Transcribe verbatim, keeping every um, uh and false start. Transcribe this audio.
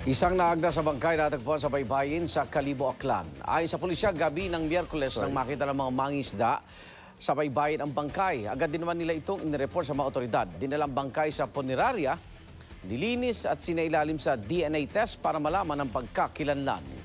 Isang naagnas sa bangkay natagpuan sa baybayin sa Kalibo, Aklan. Ayon sa pulisya, gabi ng Miyerkules nang makita ng mga mangisda sa baybayin ang bangkay. Agad din naman nila itong inireport sa mga otoridad. Dinalang bangkay sa punerarya, nilinis at sinailalim sa D N A test para malaman ang pagkakilanlan.